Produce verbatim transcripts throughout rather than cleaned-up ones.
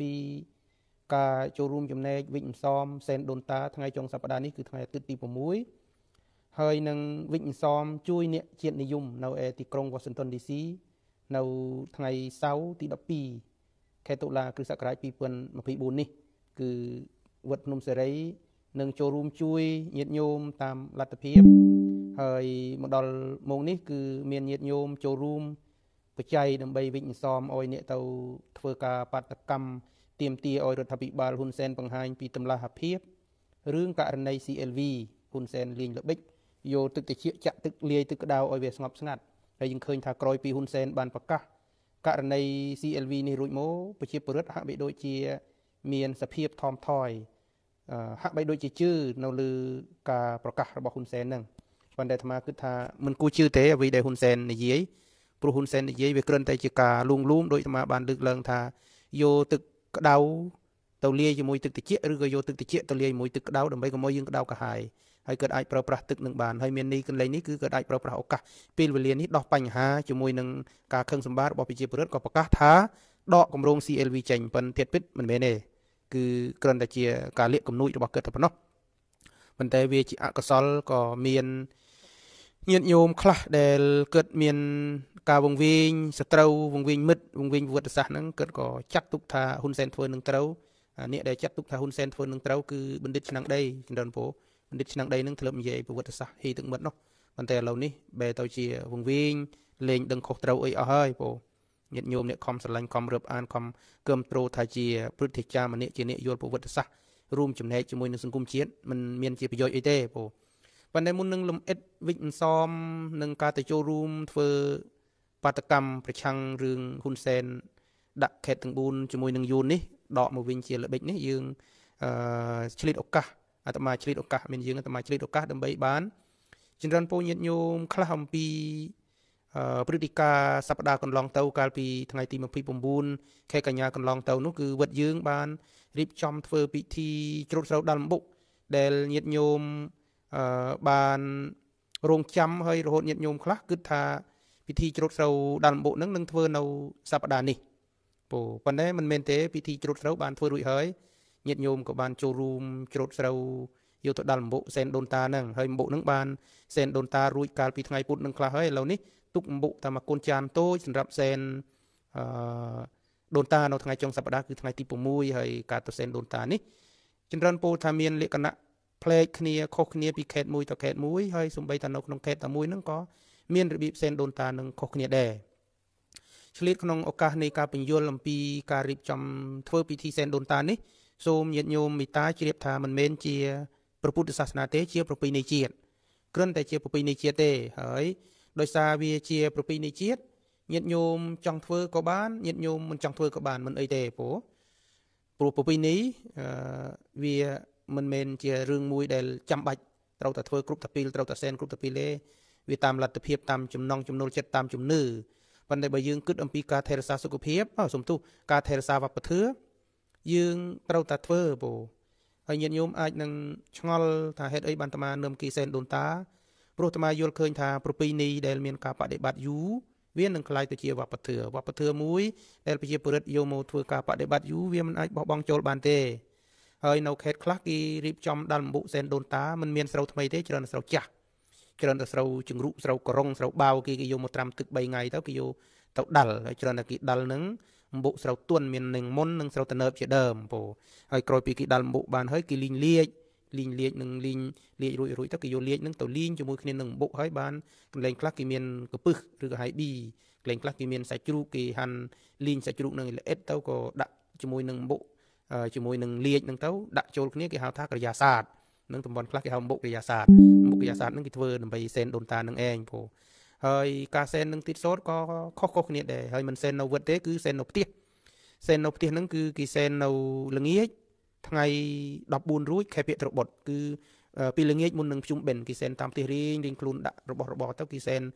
ពីការចូលរួមចំណែកវិញ្ញាណសមសែនដូនតាថ្ងៃចុងសប្តាហ៍នេះគឺថ្ងៃអាទិត្យទី6ហើយនឹងវិញ្ញាណសមជួយអ្នកជាតិនិយមនៅឯទីក្រុង Washington ឌី ស៊ី នៅថ្ងៃសៅរ៍ទី12ខែតុលាគ្រិស្តសករាជពីរពាន់ម្ភៃបួននេះគឺវត្តភ្នំសេរីនឹងចូលរួមជួយញាតិញោមតាមលទ្ធភាពហើយមកដល់ម៉ោងនេះគឺមានញាតិញោមចូលរួមបច្ច័យដើម្បីវិញ្ញាណសមឲ្យអ្នកទៅធ្វើការបាតកម្មទាមទារឲ្យរដ្ឋាភិបាលហ៊ុនសែនបង្ហាញពីតម្លាភាពរឿងករណី ซี แอล วี ហ៊ុនសែនលេងល្បិចយកទឹកត្រជាក់ចាក់ទឹកលាយទឹកក្តៅឲ្យវាស្ងប់ស្ងាត់ហើយយើងឃើញថាក្រោយពីហ៊ុនសែនបានប្រកាសករណី ซี แอล วี នេះរួចមកប្រជាពលរដ្ឋហាក់បីដូចជាមានសភាពថមថយហាក់បីដូចជាជឿនៅលើការប្រកាសរបស់ហ៊ុនសែនហ្នឹងប៉ុន្តែអាត្មាគិតថាមិនគួរជឿទេអ្វីដែលហ៊ុនសែននិយាយព្រោះហ៊ុនសែននិយាយវាគ្រាន់តែជាការលួងលោមដោយអាត្មាបានលើកឡើងថាយកទឹកក្តៅទៅលាយជាមួយទឹកត្រជាក់ឬក៏យកទឹកត្រជាក់ទៅលាយជាមួយទឹកក្តៅដើម្បីកុំឲ្យយើងក្តៅកាហាយហើយគាត់អាចប្រើប្រាស់ទឹកនឹងបានហើយមាននេះកន្លែងនេះគឺគាត់អាចប្រើប្រាស់ឱកាសពេលវេលានេះដោះបញ្ហាជាមួយនឹងការខឹងសម្បាររបស់ប្រជាពលរដ្ឋក៏ប្រកាសថាដកគម្រោង ซี แอล วี ចេញប៉ុន្តែទៀតពិតមិនមែនទេគឺគ្រាន់តែជាការលាក់គំនូចរបស់គាត់តែប៉ុណ្ណោះប៉ុន្តែវាជាអកុសលក៏មានញាតិញោមខ្លះដែលគាត់មានការវង្វេងសត្រូវវង្វេងមិត្តវង្វេងប្រវត្តិសាស្ត្រហ្នឹងគាត់ក៏ចាត់ទុកថាហ៊ុនសែនធ្វើនឹងត្រូវអ្នកដែលចាត់ទុកថាហ៊ុនសែនធ្វើនឹងត្រូវគឺបណ្ឌិតឆ្នាំងដីចន្ទរនពោបណ្ឌិតឆ្នាំងដីនឹងធ្លាប់និយាយប្រវត្តិសាស្ត្រហេទឹកមិត្តនោះប៉ុន្តែឥឡូវនេះបែរទៅជាវង្វេងលេងដឹងខុសត្រូវអីអស់ហើយពោញាតិញោមអ្នកខំស្រឡាញ់ខំរឹបអានខំកើមត្រួតថាជាព្រឹទ្ធាចារ្យម្នាក់ជាអ្នកយល់ប្រវត្តិសាស្ត្ររួមចំណែកជាមួយនឹងសង្គមជាតិมันមានជាប្រយោជន៍អីទេពោប៉ុន្តែមុននឹងលំអិតវិញ្ញាណសមនឹងការទៅចូលរួមធ្វើបាតកម្មប្រឆាំងរឿងហ៊ុនសែនដាក់ខេត្តទាំងបួនជាមួយនឹងយួននេះដកមកវិញជាល្បិចនេះយើងអឺឆ្លៀតឱកាសអាត្មាឆ្លៀតឱកាសមានយើងអាត្មាឆ្លៀតឱកាសដើម្បីបានចម្រើនពរញាតិញោមខ្លះអំពីព្រឹត្តិការណ៍សប្តាហ៍កន្លងទៅកាលពីថ្ងៃទីម្ភៃប្រាំខែកញ្ញាកន្លងទៅនោះគឺវត្តយើងបានរៀបចំធ្វើពិធីច្រូតស្រូវដាល់ម្បុកដែលញាតិញោមអឺបានរងចាំហើយរហូតញាតិញោមខ្លះគិតថាពិធីច្រូតស្រូវដាល់ម្បុកហ្នឹងនឹងធ្វើនៅសប្តាហ៍នេះពូប៉ុន្តែមិនមែនទេពិធីច្រូតស្រូវបានធ្វើរួចហើយញាតិញោមក៏បានចូលរួមច្រូតស្រូវយកទៅដាល់ម្បុកសែនដូនតាហ្នឹងហើយម្បុកហ្នឹងបានសែនដូនតារួចកាលពីថ្ងៃពុធនឹងខ្លះហើយឥឡូវនេះទុកម្បុកតាមកូនចានតូចសម្រាប់សែនអឺដូនតានៅថ្ងៃចុងសប្តាហ៍គឺថ្ងៃទី6ហើយការទៅសែនដូនតានេះចម្រើនពរថាមានលក្ខណៈផ្លែកគ្នាខុសគ្នាពីខេត្តមួយទៅខេត្តមួយហើយសូម្បីតែនៅក្នុងខេត្តតែមួយហ្នឹងក៏មានរបៀបសែនដូនតានឹងខុសគ្នាដែរឆ្លៀតក្នុងឱកាសនៃការបញ្យល់អំពីការរៀបចំធ្វើពិធីសែនដូនតានេះសូមញាតិញោមមេត្តាជ្រាបថាមិនមែនជាព្រះពុទ្ធសាសនាទេជាប្រពៃណីជាតិគ្រាន់តែជាប្រពៃណីជាតិទេហើយដោយសារវាជាប្រពៃណីជាតិញាតិញោមចង់ធ្វើក៏បានញាតិញោមមិនចង់ធ្វើក៏បានមិនអីទេព្រោះព្រោះប្រពៃណីវាមិនមែនជារឿងមួយដែលចាំបាច់ត្រូវតែធ្វើគ្រប់តែពីរត្រូវតែសែនគ្រប់តែពីរទេវាតាមលទ្ធភាពតាមចំណង់ចំណូលចិត្តតាមជំនឿប៉ុន្តែបើយើងគិតអំពីការថែរក្សាសុខភាពសំទុះការថែរក្សាវប្បធម៌យើងត្រូវតែធ្វើព្រោះហើយញាតិញោមអាចនឹងឆ្ងល់ថាហេតុអីបានអាត្មានឹមគីសែនដូនតាព្រោះអាត្មាយល់ឃើញថាប្រពៃណីដែលមានការបដិបត្តិយូរវានឹងក្លាយទៅជាវប្បធម៌វប្បធម៌មួយដែលប្រជាពលរដ្ឋយកមកធ្វើការបដិបត្តិយូរវាមិនអាចបោះបង់ចូលបានទេហើយនៅខេត្តខ្លះគេរៀបចំដាល់ម្បុកសែនដូនតាមិនមានស្រូវថ្មីទេច្រើនស្រូវចាស់ច្រើនតែស្រូវជង្រុកស្រូវករុងស្រូវបាវគេគេយកមកត្រាំទឹកបីថ្ងៃទៅគេយកទៅដាល់ហើយច្រើនតែគេដាល់នឹងម្បុកស្រូវទន់មាននឹងមុននឹងស្រូវតនើបជាដើមពោហើយក្រោយពីគេដាល់ម្បុកបានហើយគេលីងលាយលីងលាយនឹងលីងលាយរួចរួចទៅគេយកលាយនឹងទៅលីងជាមួយគ្នានឹងម្បុកហើយបានកន្លែងខ្លះគេមានកពឹសឬក៏ហៃប៊ីកន្លែងខ្លះគេមានសាច់ជ្រូកគេហាន់លីងសាច់ជ្រូកនឹងល្អិតទៅក៏ដាក់ជាមួយនឹងម្បុកជាមួយនឹងលាយនឹងទៅដាក់ចូលគ្នាគេហៅថាក្រយ៉ាសាតនឹងតំបន់ខ្លះគេហៅម្បុកក្រយ៉ាសាតម្បុកក្រយ៉ាសាតនឹងគេធ្វើដើម្បីសែនដូនតានឹងឯងព្រោះហើយការសែននឹងទីតសូតក៏ខុសៗគ្នាដែរហើយមិនសែននៅវត្តទេគឺសែននៅផ្ទះសែននៅផ្ទះហ្នឹងគឺគេសែននៅល្ងាចថ្ងៃដប់បួនរួចខែភទ្របបុត្រគឺពីល្ងាចមុននឹងភ្ជុំបិណ្ឌគេសែនតាមផ្ទះរៀងរៀងខ្លួនដាក់របស់របរទៅគេសែន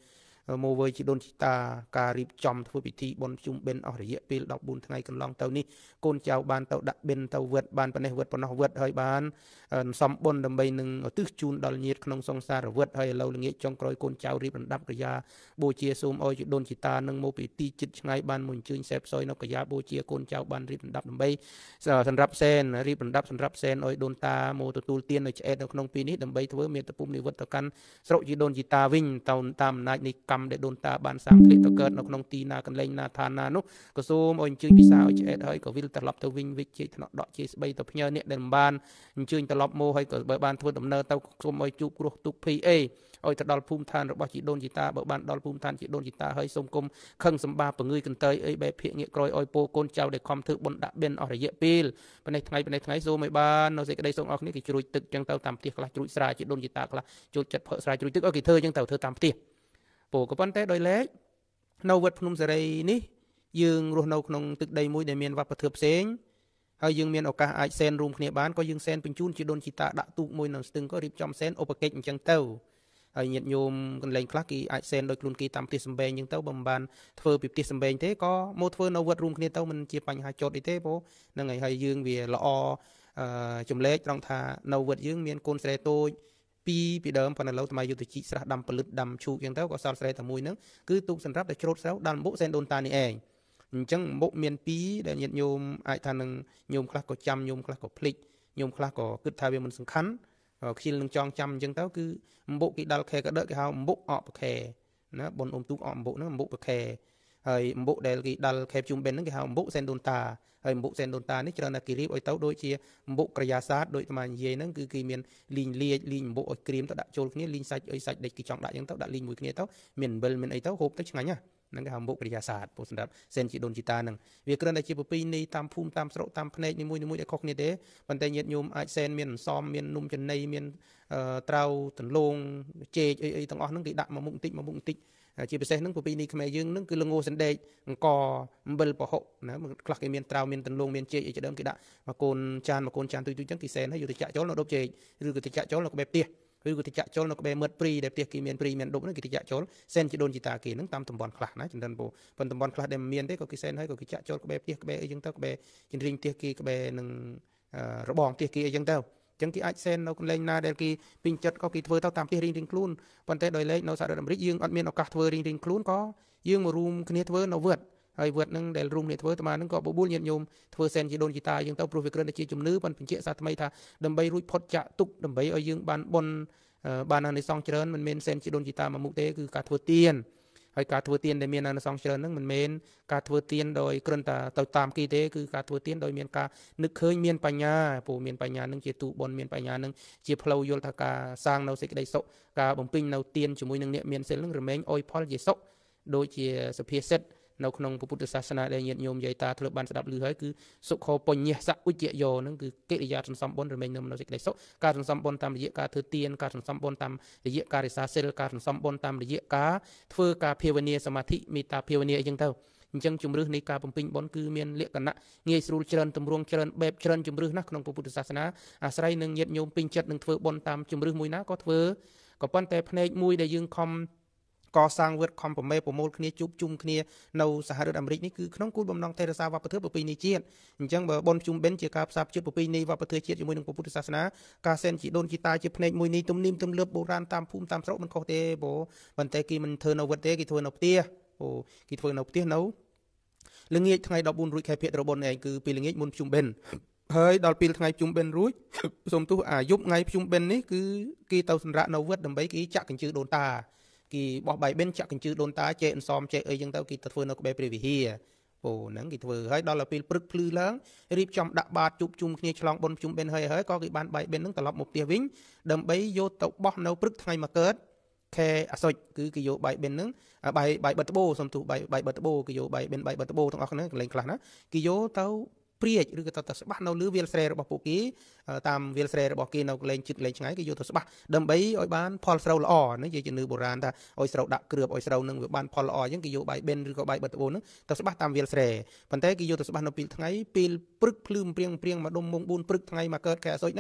មកវើជីដូនជីតាការរៀបចំធ្វើពិធីបុណ្យជុំបិណ្ឌអស់រយៈពេលដប់បួនថ្ងៃកន្លងទៅនេះកូនចៅបានទៅដាក់បិណ្ឌទៅវត្តបានប៉ុណ្ណេះវត្តប៉ុណ្ណោះវត្តហើយបានសំបុណ្យដើម្បីនឹងឧទ្ទិសជូនដល់ញាតិក្នុងសង្សារវត្តហើយឥឡូវល្ងាចចុងក្រោយកូនចៅរៀបរំដាប់ក្រយាបូជាសូមឲ្យជីដូនជីតានឹងមកពីទីជិតឆ្ងាយបានមកអញ្ជើញសេពសយនៅក្រយាបូជាកូនចៅបានរៀបរំដាប់ដើម្បីសម្រាប់សែនរៀបរំដាប់សម្រាប់សែនឲ្យដូនតាមកទទួលទាននៅឆ្អែតនៅក្នុងពីនេះដើម្បីធ្វើមេត្តាភូមិនិវត្តទៅកាន់ស្រុកជីដូនជីតាវិញទៅតាមអំណាចនៃកម្មដែលដូនតាបានសាងធ្លាក់ទៅកើតនៅក្នុងទីណាកន្លែងណាឋានណានោះក៏សូមឲ្យអញ្ជើញពិសាឲ្យឆ្អែតហើយក៏វិលត្រឡប់ទៅវិញវិជជេថ្នាក់ដកជាស្បីទៅផ្ញើអ្នកដែលបានអញ្ជើញត្រឡប់មកហើយក៏បើបានធ្វើដំណើរទៅសូមឲ្យជួបគ្រោះទុក្ខភ័យអេឲ្យទៅដល់ភូមិឋានរបស់ជីដូនជីតាបើបានដល់ភូមិឋានជីដូនជីតាហើយសូមគុំខឹងសម្បាពងើយកន្តើយអីបែបភាកងាកក្រោយឲ្យពោកូនចៅដែលខំធ្វើបុណ្យដាក់បិណ្ឌអស់រយៈពេលប៉ុន្តែថ្ងៃប៉ុន្តែថ្ងៃសូមឲ្យបាននៅសេចក្តីសុខអស់គ្នាគេជ្រួចទឹកចឹងទៅតាមផ្ទះខ្លះជ្រួចស្រាជីដូនជីតាខ្លះចូលចិត្តផឹកស្រាជ្រួចទឹកឲ្យគេធ្វើចឹងទៅធ្វើតាមផ្ទះពោក៏ប៉ុន្តែដោយឡែកនៅវត្តភ្នំសេរីនេះយើងរស់នៅក្នុងទឹកដីមួយដែលមានវប្បធម៌ផ្សេងហើយយើងមានឱកាសអាចសែនរួមគ្នាបានក៏យើងសែនបញ្ជូនជីដូនជីតាដាក់ទូកមួយនៅស្ទឹងក៏រៀបចំសែនឧបកិច្ចអញ្ចឹងទៅហើយញាតិញោមកន្លែងខ្លះគេអាចសែនដោយខ្លួនគេតាមផ្ទះសម្បែងអញ្ចឹងទៅបើមិនបានធ្វើពីផ្ទះសម្បែងទេក៏មកធ្វើនៅវត្តរួមគ្នាទៅមិនជាបញ្ហាចោតអីទេព្រោះហ្នឹងហើយហើយយើងវាល្អចម្លែកត្រង់ថានៅវត្តយើងមានកូនស្រីតូចពីពីដើមប៉ុន្តែឥឡូវថ្មយុទ្ធជីកស្រះដាំផលិតដាំឈូកអញ្ចឹងទៅក៏សល់ស្រីតែមួយហ្នឹងគឺទូកសម្រាប់តែច្រូតស្រូវដល់មុខសែនដូនតានេះឯងអញ្ចឹងមុខមានពីរដែលញាតិញោមអាចថានឹងញោមខ្លះក៏ចាំញោមខ្លះក៏ភ្លេចញោមខ្លះក៏គិតថាវាមិនសំខាន់ខ្ជិលនឹងចងចាំអញ្ចឹងទៅគឺអំបុកគេដាល់ខែក៏ដកគេហៅអំបុកអកប្រខែណាបុនអ៊ំទូកអកអំបុកហ្នឹងអំបុកប្រខែហើយអំបុកដែលគេដាល់ខែជុំបិណ្ឌហ្នឹងគេហៅអំបុកសែនដូនតាហើយអំបុកសែនដូនតានេះច្រើនតែគេរៀបឲ្យទៅដូចជាអំបុកក្រយាសាទដូចអានិយាយហ្នឹងគឺគេមានលីងលាយលីងអំបុកឲ្យក្រៀមទៅដាក់ចូលគ្នាលីងសាច់អីសាច់ដេចគេចង់ដាក់អញ្ចឹងទៅដាក់លីងមួយគ្នាទៅមានអំបិលមានអីទៅហូបទៅឆ្ងាញ់ណាហ្នឹងគេហៅអំបុកក្រយាសាទពោលសម្រាប់សែនជីដូនជីតាហ្នឹងវាគ្រាន់តែជាប្រពៃណីតាមភូមិតាមស្រុកតាមផ្នែកនីមួយៗដែលខុសគ្នាទេប៉ុន្តែញាតិញោមអាចសែនមានអន្សមមាននំចំណីមានត្រៅទន្លងចេកអីអីទាំងអស់ហ្នឹងគេដាក់មកមុខបន្តិចមកមុខបន្តិចជាពិសេសហ្នឹងប្រពៃណីខ្មែរយើងហ្នឹងគឺល្ងសណ្ដែកអង្គអំបិលប្រហុកណាខ្លះគេមានត្រៅមានទន្លងមានចេកអីជាដើមគេដាក់មកកូនចានមកកូនចានទុយទុយអញ្ចឹងគេសែនហើយយកទៅចាក់ចូលនៅដប់ចេកឬក៏ទៅចាក់ចូលនៅក្បែរផ្ទះឬក៏ទៅចាក់ចូលនៅក្បែរមាត់ព្រីដែលផ្ទះគេមានព្រីមានដប់ហ្នឹងគេទៅចាក់ចូលសែនជីដូនជីតាគេហ្នឹងតាមតំបន់ខ្លះណាចំនួនពោប៉ុន្តែតំបន់ខ្លះដែលមិនមានទេក៏គេសែនហើយក៏គេចាក់ចូលក្បែរផ្ទះក្បែរអីអញ្ចឹងទៅក្បែរជំនាញផ្ទះគេក្បែរនឹងរបងផ្ទះគេអីអញ្ចឹងទៅអញ្ចឹងគេអាចសែននៅកន្លែងណាដែលគេពេញចិត្តក៏គេធ្វើទៅតាមផ្ទះរៀងៗខ្លួនប៉ុន្តែដោយឡែកនៅសហរដ្ឋអាមេរិកយើងអត់មានឱកាសធ្វើរៀងៗខ្លួនក៏យើងមករួមគ្នាធ្វើនៅវត្តហើយវត្តហ្នឹងដែលរួមគ្នាធ្វើអាត្មាហ្នឹងក៏បបួលញាតិញោមធ្វើសែនជីដូនជីតាយើងទៅព្រោះវាគ្រាន់តែជាជំនឿប៉ុន្តែបញ្ជាក់សាថ្មីថាដើម្បីរួចផុតចាកទុក្ខដើម្បីឲ្យយើងបានបុណ្យបានអានិសង្សច្រើនមិនមែនសែនជីដូនជីតាមកមុខទេគឺការធ្វើទានហើយការធ្វើទានដែលមានអានិសង្សច្រើនហ្នឹងមិនមែនការធ្វើទានដោយគ្រាន់តែទៅតាមគេទេគឺការធ្វើទានដោយមានការនឹកឃើញមានបញ្ញាព្រោះមានបញ្ញាហ្នឹងជាទូបុណ្យមានបញ្ញាហ្នឹងជាផ្លូវយល់ថាការសាងនៅសេចក្តីសុខការបំពេញនៅទានជាមួយនឹងអ្នកមានសិលហ្នឹងរមែងអុយផលជាសុខដូចជាសុភាសិតនៅក្នុងពុទ្ធសាសនាដែលញាតិញោមយាយតាធ្លាប់បានស្ដាប់ឮហើយគឺសុខោបញ្ញសឧជ្ជយោហ្នឹងគឺកិរិយាសន្សំបុណ្យរមែងនៅសេចក្តីសុខការសន្សំបុណ្យតាមរយៈការធ្វើទានការសន្សំបុណ្យតាមរយៈការរក្សាសិលការសន្សំបុណ្យតាមរយៈការធ្វើការភាវនាសមាធិមេត្តាភាវនាអីចឹងទៅអញ្ចឹងជំរឿសនៃការបំពេញបុណ្យគឺមានលក្ខណៈងាយស្រួលច្រើនទម្រង់ច្រើនបែបច្រើនជំរឿសណាស់ក្នុងពុទ្ធសាសនាអាស្រ័យនឹងញាតិញោមពេញចិត្តនឹងធ្វើបុណ្យតាមជំរឿសមួយណាក៏ធ្វើក៏ប៉ុន្តែផ្នែកមួយដែលយើងខំកសាងវត្តខំប្រមេប្រមូលគ្នាជួបជុំគ្នានៅសហរដ្ឋអាមេរិកនេះគឺក្នុងគោលបំណងថែរក្សាវប្បធម៌ប្រពៃណីជាតិអញ្ចឹងបើបុណ្យជុំបិណ្ឌជាការផ្សារភ្ជាប់ប្រពៃណីវប្បធម៌ជាតិជាមួយនឹងពុទ្ធសាសនាការសែនជីដូនជីតាជាផ្នែកមួយនេះទំនៀមទម្លាប់បុរាណតាមភូមិតាមស្រុកមិនខុសទេព្រោះប៉ុន្តែគេមិនធ្វើនៅវត្តទេគេធ្វើនៅផ្ទះអូគេធ្វើនៅផ្ទះនៅល្ងាចថ្ងៃដប់បួនរួចខែភទ្របនឯងគឺពេលល្ងាចមុនជុំបិណ្ឌហើយដល់ពេលថ្ងៃជុំបិណ្ឌរួចសូមទោសអាយប់ថ្ងៃជុំបិណ្ឌនេះគឺគេទៅសម្រាកនៅវត្តដើម្បីគេចាក់កញ្ជើដូនតាគេបោះបាយបិណ្ឌចាក់កញ្ជើដូនតាចេកអន្សមចេកអីចឹងទៅគេទៅធ្វើនៅក្បែរព្រះវិហារអូហ្នឹងគេធ្វើហើយដល់ពេលព្រឹកភ្លឺឡើងរៀបចំដាក់បាតជួបជុំគ្នាឆ្លងបុណ្យជុំបិណ្ឌហើយហើយក៏គេបានបាយបិណ្ឌហ្នឹងត្រឡប់មកផ្ទះវិញដើម្បីយកទៅបោះនៅព្រឹកថ្ងៃមកកើតខែអាសុចគឺគេយកបាយបិណ្ឌហ្នឹងបាយបាយបិទត្បូសំទុះបាយបាយបិទត្បូគេយកបាយបិណ្ឌបាយបិទត្បូទាំងអស់គ្នាកន្លែងខ្លះណាគេយកទៅព្រាចឬក៏ទៅស្បះនៅលើវាលស្រែរបស់ពួកគេតាមវាលស្រែរបស់គេនៅកន្លែងជិតកន្លែងឆ្ងាយគេយកទៅស្បះដើម្បីឲ្យបានផលស្រូវល្អហ្នឹងជាជំនឿបុរាណថាឲ្យស្រូវដាក់គ្រឿបឲ្យស្រូវនឹងវាបានផលល្អអញ្ចឹងគេយកបាយបិណ្ឌឬក៏បាយបិទត្បូហ្នឹងទៅស្បះតាមវាលស្រែប៉ុន្តែគេយកទៅស្បះនៅពេលថ្ងៃពេលព្រឹកភ្លឺព្រៀងព្រៀងមកដុំម៉ោងបួនព្រឹកថ្ងៃមកកើតខែអាសុចហ្នឹង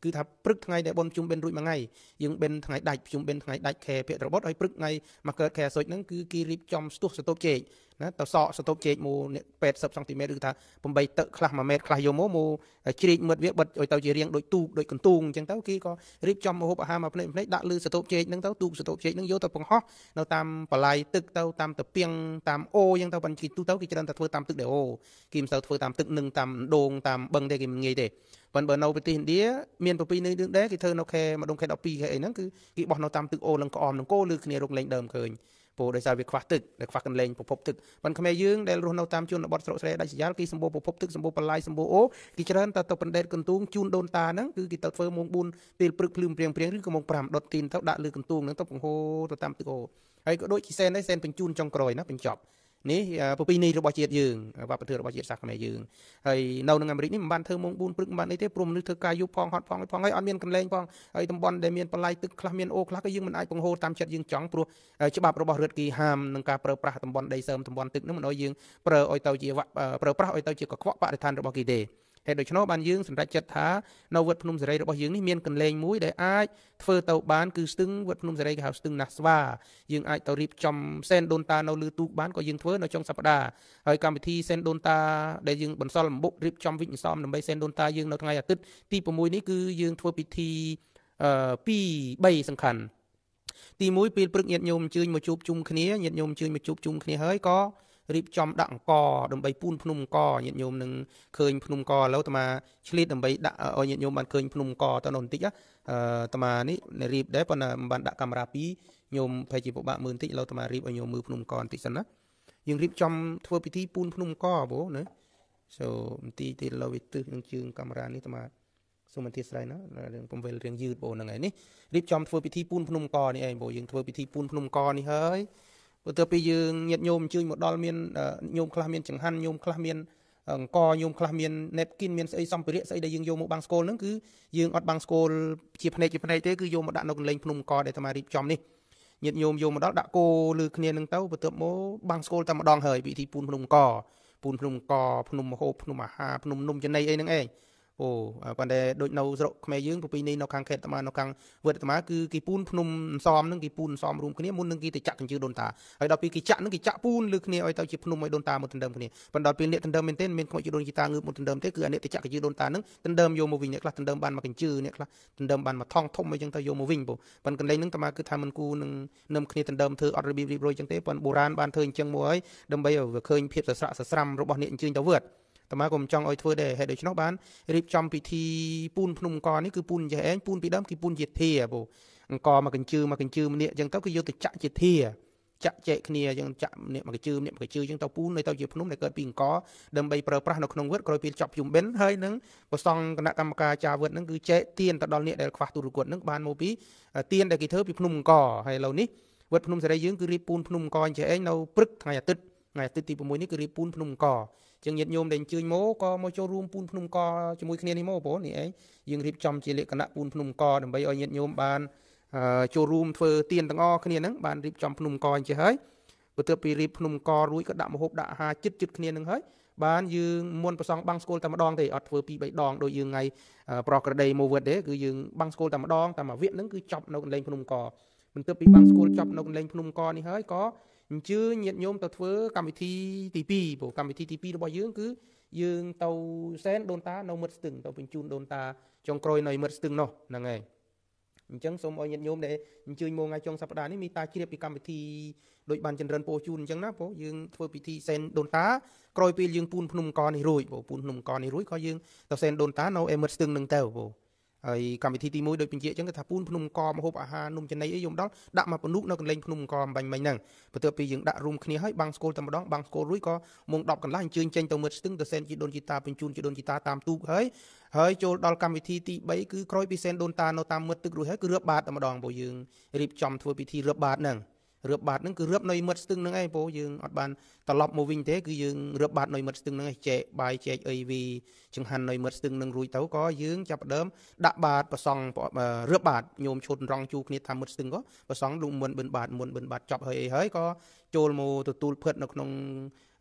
គឺថាព្រឹកថ្ងៃដែលបនជុំបិណ្ឌរួចមួយថ្ងៃយើងបិណ្ឌថ្ងៃដាច់ជុំបិណ្ឌថ្ងៃដាច់ខែភក្ត្របុត្រហើយព្រឹកថ្ងៃមកកើតខែអាសូចហ្នឹងគឺគេរៀបចំស្ទុះសតុបជែកណាតសក់សតុបជែកមកแปดสิบសង់ទីម៉ែត្រឬថាeightទឹកខ្លះoneម៉ែត្រខ្លះយកមកមកជ្រៀកមាត់វាបិទឲ្យទៅជារៀងដូចទូកដូចកន្ទូងអញ្ចឹងទៅគេក៏រៀបចំម្ហូបអាហារមកភ្នែកភ្នែកដាក់លើសតុបជែកហ្នឹងទៅទូកសតុបជែកហ្នឹងយកទៅបង្ហោះនៅតាមបលាយទឹកទៅតាមតាពីងតាមអូអញ្ចឹងទៅបញ្ជីទូទៅគេច្រើនតែធ្វើតាមទឹកដែរអូគេមិនសូវធ្វើតាមទឹកនឹងតាមដងតាមបឹងទេគេមិនងាយទេប៉ុន្តែបើនៅប្រទេសឥណ្ឌាមានប្រពៃណីនឹងដែរគេធ្វើនៅខែម្ដងខែtwelveខែអីហ្នឹងគឺគេបោះនៅតាមទឹកអូនឹងក្អមនឹងគោលើគ្នារកលេងដើមឃើញព្រោះដោយសារវាខ្វះទឹកដែលខ្វះកន្លែងប្រភពទឹកប៉ុន្តែខ្មែរយើងដែលរស់នៅតាមជនបទស្រុកស្រែដាច់ស្រយាលគេសម្បូរប្រភពទឹកសម្បូរបលាយសម្បូរអូគេច្រើនតែទៅបណ្ដេតកន្ទូងជូនដូនតាហ្នឹងគឺគេទៅធ្វើម៉ោងfourពេលព្រឹកភ្លឺព្រៀងព្រៀងឬក៏ម៉ោងfiveដុតទីនទៅដាក់លើកន្ទូងហ្នឹងទៅបង្ហូរទៅតាមទឹកអូហើយក៏ដូចជាសែនដែរសែនបញ្ជូនចុងក្រោយណាបញ្ចប់នេះប្រពៃណីរបស់ជាតិយើងវប្បធម៌របស់ជាតិសាសន៍ខ្មែរយើងហើយនៅក្នុងអាមេរិកនេះមិនបានធ្វើម៉ោងfourព្រឹកមិនបានអីទេព្រោះមនុស្សធ្វើការយប់ផងហត់ផងផងហើយអត់មានកន្លែងផងហើយតំបន់ដែលមានបលាយទឹកខ្លះមានអូខ្លះក៏យើងមិនអាចបង្ហូរតាមចិត្តយើងចង់ព្រោះច្បាប់របស់រដ្ឋគេហាមនឹងការប្រើប្រាស់តំបន់ដីសើមតំបន់ទឹកនោះមិនឲ្យយើងប្រើឲ្យទៅជាប្រើប្រាស់ឲ្យទៅជាកខ្វក់បរិស្ថានរបស់គេទេហេតុដូច្នោះបានយើងសម្រេចចិត្តថានៅវត្តភ្នំសេរីរបស់យើងនេះមានកន្លែងមួយដែលអាចធ្វើទៅបានគឺស្ទឹងវត្តភ្នំសេរីគេហៅស្ទឹងណាស្វាយើងអាចទៅរៀបចំសែនដូនតានៅលើទូកបានក៏យើងធ្វើនៅចុងសប្តាហ៍ហើយកម្មវិធីសែនដូនតាដែលយើងបន្សល់បំបុករៀបចំវិញ្ញាណដើម្បីសែនដូនតាយើងនៅថ្ងៃអាទិត្យទីsixនេះគឺយើងធ្វើពិធីអឺtwo threeសំខាន់ទីoneពេលព្រឹកញាតិញោមអញ្ជើញមកជួបជុំគ្នាញាតិញោមអញ្ជើញមកជួបជុំគ្នាហើយក៏រៀបចំដាក់អង្គដើម្បីពូនភ្នំអង្គញាតិញោមនឹងឃើញភ្នំអង្គឥឡូវតាមាឆ្លៀតដើម្បីដាក់ឲ្យញាតិញោមបានឃើញភ្នំអង្គទៅនោះបន្តិចអឺតាមានេះរៀបដែរប៉ុន្តែមិនបានដាក់កាមេរ៉ាពីរញោមប្រហែលជាពិបាកមើលបន្តិចឥឡូវតាមារៀបឲ្យញោមមើលភ្នំអង្គបន្តិចសិនណាយើងរៀបចំធ្វើពិធីពូនភ្នំអង្គបងណា so បន្តិចទៀតលើវាទិសនឹងជើងកាមេរ៉ានេះតាមាសូមអធិស្ឋានណារឿងពំវេលរឿងយឺតបងហ្នឹងហើយនេះរៀបចំធ្វើពិធីពូនភ្នំអង្គនេះឯងបងយើងធ្វើពិធីពូនភ្នំអង្គនេះហើយបន្ទាប់ពីយើងញាតិញោមអញ្ជើញមកដល់មានញោមខ្លះមានចង្ហាន់ញោមខ្លះមានអង្គញោមខ្លះមាន napkin មានស្អីសម្ភារៈស្អីដែលយើងយកមកបាំងស្គលហ្នឹងគឺយើងអត់បាំងស្គលជាភ្នែកជាភ្នែកទេគឺយកមកដាក់នៅកន្លែងភ្នំអង្គដែលតាមារៀបចំនេះញាតិញោមយកមកដល់ដាក់គោលើគ្នានឹងទៅបន្ទាប់មកបាំងស្គលតែម្ដងហើយពិធីពូនភ្នំអង្គពូនភ្នំអង្គភ្នំមហូបភ្នំអាហារភ្នំនំចំណីអីហ្នឹងឯងអូប៉ុន្តែដូចនៅស្រុកខ្មែរយើងប្រពៃណីនៅខាងខេត្តតាមានៅខាងវត្តតាមាគឺគេពូនភ្នំសំហ្នឹងគេពូនសំរួមគ្នាមុននឹងគេទៅចាក់កញ្ជើដូនតាហើយដល់ពេលគេចាក់ហ្នឹងគេចាក់ពូនលើគ្នាឲ្យទៅជាភ្នំឲ្យដូនតាមកដណ្ដើមគ្នាប៉ុន្តែដល់ពេលអ្នកដណ្ដើមមែនទេមានខ្មោចជីដូនជីតាងើបមកដណ្ដើមទេគឺអាអ្នកទៅចាក់កញ្ជើដូនតាហ្នឹងដណ្ដើមយកមកវិញអ្នកខ្លះដណ្ដើមបានមកកញ្ជើអ្នកខ្លះដណ្ដើមបានមកថងធំអីចឹងទៅយកមកវិញបងប៉ុន្តែកន្លែងហ្នឹងតាមាគឺថាមិនគូនឹងនឹមគ្នាដណ្ដើមធ្វើអត់របៀបរៀបរយចឹងទេប៉ុន្តែបុរាណបានធ្វើអញ្ចឹងមកហើយដើម្បីឲ្យវាឃើញភាពសស្រាក់សស្រាំរបស់អ្នកអញ្ជើញទៅវត្តតាមាក៏មិនចង់ឲ្យធ្វើដែរហេតុដូច្នោះបានរៀបចំពិធីពូនភ្នំអង្គនេះគឺពូនចេះឯងពូនពីដើមគឺពូនជាធាបងអង្គមកកញ្ជើមកកញ្ជើម្នាក់អញ្ចឹងទៅគឺយកទៅចាក់ជាធាចាក់ចែកគ្នាអញ្ចឹងចាក់ម្នាក់មកកញ្ជើម្នាក់មកកញ្ជើអញ្ចឹងទៅពូនឲ្យទៅជាភ្នំដែលកើតពីអង្គដើម្បីប្រើប្រាស់នៅក្នុងវត្តក្រោយពេលចប់ជុំបិណ្ឌហើយនឹងប្រសង់គណៈកម្មការចាវត្តហ្នឹងគឺចែកទានទៅដល់អ្នកដែលខ្វះទូរគតហ្នឹងបានមកពីទានដែលគេធ្វើពីភ្នំអង្គហើយឥឡូវនេះវត្តភ្នំសេរីយើងគឺរៀបពូនភ្នំអង្គអញ្ចឹងឯងនៅព្រឹកថ្ងៃអាទិត្យថ្ងៃអាទិត្យទីsixនេះគឺរៀបពូនភ្នំអង្គចឹងញាតិញោមដែលអញ្ជើញមកក៏មកចូលរួមពូនភ្នំអង្គជាមួយគ្នានេះមកបងនេះឯងយើងរៀបចំជាលក្ខណៈពូនភ្នំអង្គដើម្បីឲ្យញាតិញោមបានចូលរួមធ្វើទានទាំងអស់គ្នាហ្នឹងបានរៀបចំភ្នំអង្គអញ្ចឹងហើយបន្ទាប់ពីរៀបភ្នំអង្គរួចក៏ដាក់ម្ហូបដាក់អាហារជិតជិតគ្នាហ្នឹងហើយបានយើងមុនប្រសងបាំងស្គលតែម្ដងទេអត់ធ្វើពីរបីដងដូចយើងថ្ងៃប្រោះក្រដីមកវត្តទេគឺយើងបាំងស្គលតែម្ដងតែមួយវគ្គហ្នឹងគឺចប់នៅកន្លែងភ្នំអង្គបន្ទាប់ពីបាំងស្គលចប់នៅកន្លែងភ្នំអង្គនេះហើយក៏អញ្ជើញញាតិញោមទៅធ្វើកម្មវិធីទីtwoព្រោះកម្មវិធីទីtwoរបស់យើងគឺយើងទៅសែនដូនតានៅមិត្តស្ទឹងទៅបញ្ជូនដូនតាចុងក្រោយនៅមិត្តស្ទឹងនោះហ្នឹងហើយអញ្ចឹងសូមឲ្យញាតិញោមដែលអញ្ជើញមកថ្ងៃចុងសប្តាហ៍នេះមានតាជ្រាបពីកម្មវិធីដូចបានចម្រើនពោជូនអញ្ចឹងណាព្រោះយើងធ្វើពិធីសែនដូនតាក្រោយពេលយើងពូនភ្នំអង្គនេះរួចព្រោះពូនភ្នំអង្គនេះរួចក៏យើងទៅសែនដូនតានៅមិត្តស្ទឹងនឹងទៅព្រោះហើយកម្មវិធីទីoneដូចបញ្ជាក់អញ្ចឹងគេថាពូនភ្នំអង្គម្ហូបអាហារនំចំណីអីយំដល់ដាក់មកពនុកនៅកន្លែងភ្នំអង្គអំបញ្ញមិញហ្នឹងបន្ទាប់ពីយើងដាក់រួមគ្នាហើយបាំងស្គលតែម្ដងបាំងស្គលរួចក៏ម៉ោងtenកន្លះអញ្ជើញចេញទៅមិត្តស្ទឹងទៅសែនជីដូនជីតាបញ្ជូនជីដូនជីតាតាមទូកហើយហើយចូលដល់កម្មវិធីទីthreeគឺក្រោយពីសែនដូនតានៅតាមមិត្តទឹករួចហើយគឺរឹបបាតតែម្ដងព្រោះយើងរៀបចំធ្វើពិធីរឹបបាតហ្នឹងរឹបបាតហ្នឹងគឺរឹបនៅមិត្តស្ទឹងហ្នឹងឯងព្រោះយើងអត់បានត្រឡប់មកវិញទេគឺយើងរឹបបាតនៅមិត្តស្ទឹងហ្នឹងឯងចែកបាយចែកអីវីចង្ហាន់នៅមិត្តស្ទឹងហ្នឹងរួចទៅក៏យើងចាប់ដើមដាក់បាតប្រសង់រឹបបាតញោមឈុតរងជួគ្នាតាមមិត្តស្ទឹងក៏ប្រសង់លុំមុនបិណ្ឌបាតមុនបិណ្ឌបាតចប់ហើយអីហើយក៏ចូលមកទទួលភឹតនៅក្នុង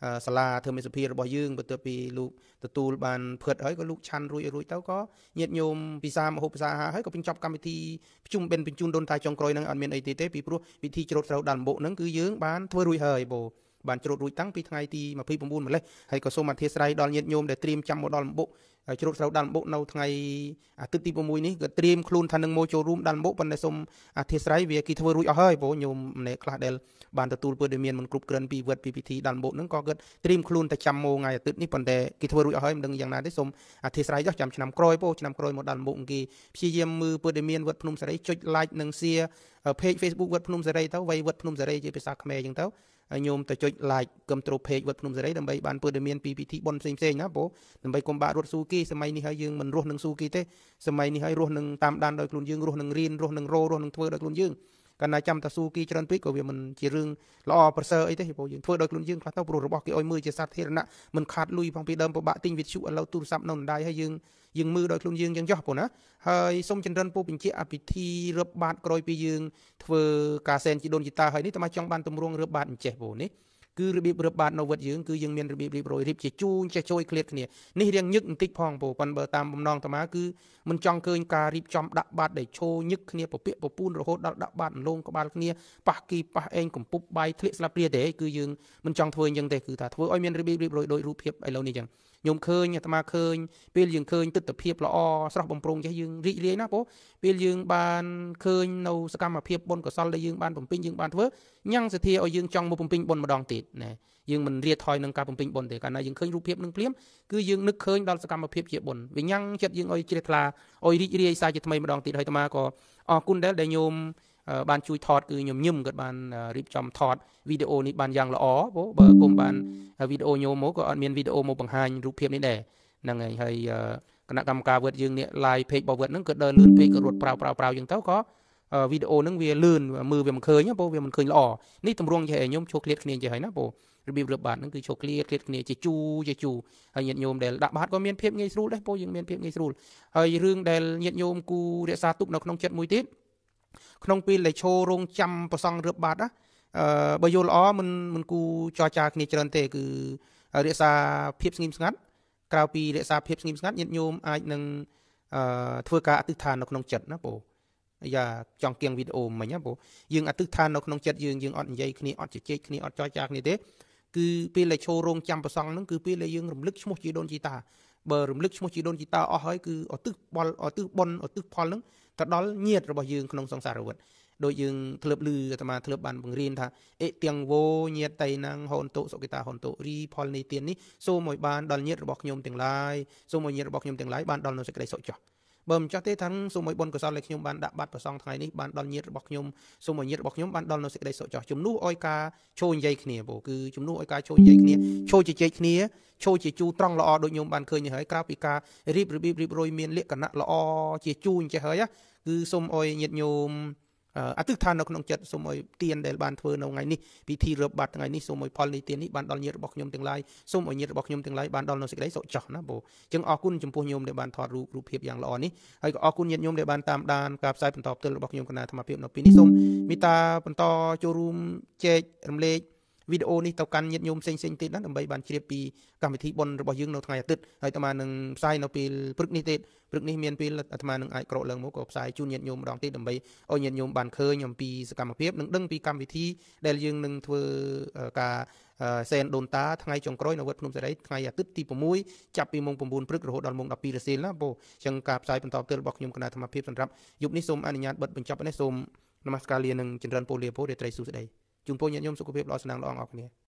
សាលាធ្វើមេសភារបស់យើងបន្ទាប់ពីលោកទទួលបានភឿតហើយក៏លោកឆាន់រួចរួចទៅក៏ញាតិញោមពិសាមហូបភាសាអាហារហើយក៏បញ្ចប់កម្មវិធីប្រជុំបិណ្ឌបញ្ជូនដូនតាចុងក្រោយហ្នឹងអត់មានអីទេទេពីព្រោះពិធីច្រូតស្រូវដាល់ដំបូកហ្នឹងគឺយើងបានធ្វើរួចហើយបងបានច្រូតរួចតាំងពីថ្ងៃទីยี่สิบเก้าម្លេះហើយក៏សូមអធិស្ឋានដល់ញាតិញោមដែលត្រៀមចាំមកដល់ដំបូកច្រូតស្រូវដាល់ដំបូកនៅថ្ងៃអាទិត្យទីsáuនេះក៏ត្រៀមខ្លួនថានឹងមកចូលរួមដាល់ដំបូកប៉ុន្តែសូមអធិស្ឋានវាគេធ្វើរួចអស់ហើយបងញោមម្នាក់ខ្លះដែលបានទទួលព័ត៌មានមិនគ្រប់គ្រាន់ពីវត្តពីពិធីដាល់ដំបូកហ្នឹងក៏គាត់ត្រៀមខ្លួនតែចាំមកថ្ងៃអាទិត្យនេះប៉ុន្តែគេធ្វើរួចអស់ហើយមិនដឹងយ៉ាងណាទេសូមអធិស្ឋានចុះចាំឆ្នាំក្រោយបងឆ្នាំក្រោយមកដាល់ដំបូកគេព្យាយាមមើលព័ត៌មានវត្តភ្នំសេរីចុច like និង share page Facebook វត្តភ្នំសេរីទៅវៃវត្តភ្នំសេរីជាភាសាខ្មែរអញ្ចឹងទៅញោមទៅចុច like គ្រប់ត្រូ page វត្តភ្នំសេរីដើម្បីបានព័ត៌មានពីពិធីបុណ្យផ្សេងផ្សេងណាបងដើម្បីកុំបាក់រត់ស៊ូគីសម័យនេះហើយយើងមិនរស់នឹងស៊ូគីទេសម័យនេះហើយរស់នឹងតាមដានដោយខ្លួនយើងរស់នឹងរៀនរស់នឹងរោរស់នឹងធ្វើដោយខ្លួនយើងកាលណាចាំតាស៊ូគីច្រើនពេកក៏វាមិនជារឿងល្អប្រសើរអីទេព្រោះយើងធ្វើដោយខ្លួនយើងខ្លះទៅព្រោះរបស់គេឲ្យមើលជាសាធារណៈមិនខាតលុយផងពីដើមពិបាកទិញវិទ្យុឥឡូវទូរស័ព្ទនៅដៃហើយយើងយើងមើលដោយខ្លួនយើងចឹងចុះបងណាហើយសូមចម្រើនពូបញ្ជាក់អភិធីរឹបបាតក្រោយពីយើងធ្វើការសែនជីដូនជីតាហើយនេះតែមកចង់បានទម្រង់រឹបបាតអញ្ចេះបងនេះគឺរបៀបរឹបបាតនៅវត្តយើងគឺយើងមានរបៀបរៀបរយរៀបជាជូនចេះជួយឃ្លាតគ្នានេះរៀងញឹកបន្តិចផងបងប៉ុន្តែបើតាមបំណងតាមាគឺមិនចង់ឃើញការរៀបចំដាក់បាតដែលឈោញឹកគ្នាពពាកពពូនរហូតដល់ដាក់បាតលងក្បាលគ្នាប៉ះគីប៉ះអេងកំពុបបាយធ្លាក់ស្លាបព្រាទេគឺយើងមិនចង់ធ្វើអញ្ចឹងទេគឺថាធ្វើឲ្យមានរបៀបរៀបរយដោយរូបភាពឥឡូវនេះអញ្ចឹងញោមឃើញអាត្មាឃើញពេលយើងឃើញទិដ្ឋភាពល្អស្រស់បំព្រងចេះយើងរីករាយណាបងពេលយើងបានឃើញនៅសកម្មភាពបុណ្យកុសលដែលយើងបានបំពេញយើងបានធ្វើញ៉ាំងសទ្ធាឲ្យយើងចង់មកបំពេញបុណ្យម្ដងទៀតណាយើងមិនរៀថយនឹងការបំពេញបុណ្យទេកាលណាយើងឃើញរូបភាពនឹងភ្លាមគឺយើងនឹកឃើញដល់សកម្មភាពជាបុណ្យវាញ៉ាំងចិត្តយើងឲ្យជ្រះថ្លាឲ្យរីករាយសារជាថ្មីម្ដងទៀតហើយអាត្មាក៏អរគុណដែរដែលញោមបានជួយថតគឺញោមញឹមគាត់បានរៀបចំថតវីដេអូនេះបានយ៉ាងល្អបងបើគុំបានវីដេអូញោមមកក៏អត់មានវីដេអូមកបង្ហាញរូបភាពនេះដែរហ្នឹងហើយហើយគណៈកម្មការវត្តយើងនេះ live page របស់វត្តហ្នឹងក៏ដើរលឿនពេកក៏រត់ប្រៅប្រៅប្រៅអញ្ចឹងទៅក៏វីដេអូហ្នឹងវាលឿនមើលវាមិនឃើញបងវាមិនឃើញល្អនេះតម្រង់ចេះឲ្យញោមឈោឃ្លាតគ្នាចេះហើយណាបងរបៀបរឹបបាតហ្នឹងគឺឈោឃ្លាតឃ្លាតគ្នាជាជូជាជូហើយញាតិញោមដែលដាក់បាតក៏មានភាពងាយស្រួលដែរបងយើងមានភាពងាយស្រួលហើយរឿងដែលញាតិញោមគូរក្សាទុកនៅក្នុងចិត្តមួយទៀតក្នុងពេលដែលឈោរងចាំប្រសង់រឹបបាតណាអឺបើយល់ល្អមិនមិនគូចរចាគ្នាច្រើនទេគឺរក្សាភាពស្ងៀមស្ងាត់ក្រៅពីរក្សាភាពស្ងៀមស្ងាត់ញាតិញោមអាចនឹងអឺធ្វើការអធិដ្ឋាននៅក្នុងចិត្តណាបងយ៉ាចង់គៀងវីដេអូមិញណាបងយើងអធិដ្ឋាននៅក្នុងចិត្តយើងយើងអត់និយាយគ្នាអត់ជជែកគ្នាអត់ចរចាគ្នាទេគឺពេលដែលឈោរងចាំប្រសង់ហ្នឹងគឺពេលដែលយើងរំលឹកឈ្មោះជីដូនជីតាបើរំលឹកឈ្មោះជីដូនជីតាអស់ហើយគឺឧទ្ទិសបលឧទ្ទិសបុណ្យឧទ្ទិសផលហ្នឹងទៅដល់ញាតិរបស់យើងក្នុងសង្សារវត្តដោយយើងធ្លាប់ឮអាត្មាធ្លាប់បានបង្រៀនថាអេទាំងវោញាតិតៃណាំងហូនតុសុគិតាហូនតុរីផលនៃទាននេះសូមឲ្យបានដល់ញាតិរបស់ខ្ញុំទាំងឡាយសូមឲ្យញាតិរបស់ខ្ញុំទាំងឡាយបានដល់នូវសេចក្តីសុខចុះបើមិនចោះទេថាសូមឲ្យបុណ្យកុសលដែលខ្ញុំបានដាក់បាត់ប្រសងថ្ងៃនេះបានដល់ញាតិរបស់ខ្ញុំសូមឲ្យញាតិរបស់ខ្ញុំបានដល់នូវសេចក្តីសុខចុះជំនួសឲ្យការឈោនិយាយគ្នាបងគឺជំនួសឲ្យការឈោនិយាយគ្នាឈោជជែកគ្នាឈោជាជូត្រង់ល្អដូចខ្ញុំបានឃើញហើយក្រៅពីការរៀបរបៀបរៀបរយមានលក្ខណៈល្អជាជូអញ្ចេះហើយគឺសូមឲ្យញាតិញោមអធិដ្ឋាននៅក្នុងចិត្តសូមឲ្យទានដែលបានធ្វើនៅថ្ងៃនេះពិធីរឹបបាតថ្ងៃនេះសូមឲ្យផលនៃទាននេះបានដល់ញាតិរបស់ខ្ញុំទាំងឡាយសូមឲ្យញាតិរបស់ខ្ញុំទាំងឡាយបានដល់នូវសេចក្តីសុខចុះណាបងអញ្ចឹងអរគុណចំពោះញោមដែលបានថតរូបរូបភាពយ៉ាងល្អនេះហើយក៏អរគុណញាតិញោមដែលបានតាមដានការផ្សាយបន្តផ្ទាល់របស់ខ្ញុំគណៈអាត្មាភាពនៅពេលនេះសូមមេត្តាបន្តចូលរួមចែករំលែកវីដេអូនេះទៅកាន់ញាតិញោមផ្សេងៗទៀតណាដើម្បីបានជ្រាបពីកម្មវិធីបុណ្យរបស់យើងនៅថ្ងៃអាទិត្យហើយអាត្មានឹងផ្សាយនៅពេលព្រឹកនេះទៀតព្រឹកនេះមានពេលអាត្មានឹងអាចក្រកឡើងមកក៏ផ្សាយជូនញាតិញោមម្ដងទៀតដើម្បីឲ្យញាតិញោមបានឃើញអំពីសកម្មភាពនិងដឹងពីកម្មវិធីដែលយើងនឹងធ្វើការសែនដូនតាថ្ងៃចុងក្រោយនៅវត្តភ្នំសេរីថ្ងៃអាទិត្យទីsáuចាប់ពីម៉ោង៩ព្រឹករហូតដល់ម៉ោងដប់ពីររសៀលណាបងអញ្ចឹងការផ្សាយបន្តផ្ទាល់របស់ខ្ញុំគណៈអាត្មាភាពសម្រាប់យប់នេះសូមអនុញ្ញាតបិទបញ្ចប់នេះសូមនមស្ការលានិងចម្រើនពរលាពររាត្រីសួស្តីជូនពរញាតិញោមសុខភាពល្អស្នងល្អអរគ្នា